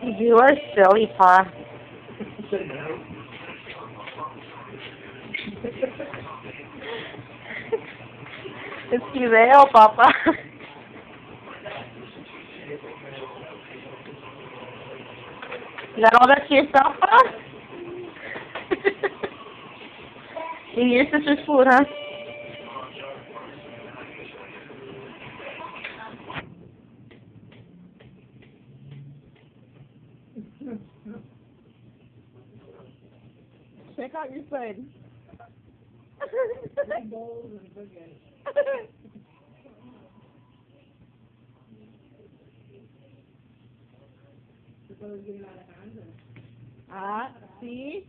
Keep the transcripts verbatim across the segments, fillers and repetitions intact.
You are silly, Pa. It's video, Papa. You got all that to yourself, Pa? Eating your sister's food, huh? Check out your side. Ah, see?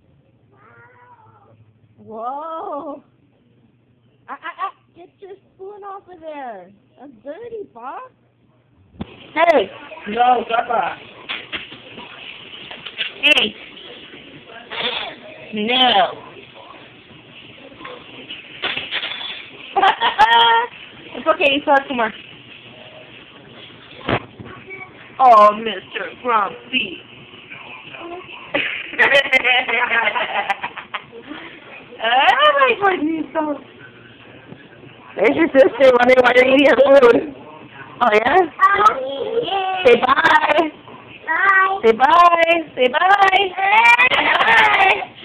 Whoa! Ah, ah, ah! Get your spoon off of there. That's dirty, Pa. Hey! No, Papa. Hey! No! It's okay, you talk some more. Oh, Mister Grumpy. Oh my goodness. There's your sister wondering why you're eating her food. Oh yeah? Say bye. Bye. Say bye. Say bye. Say bye.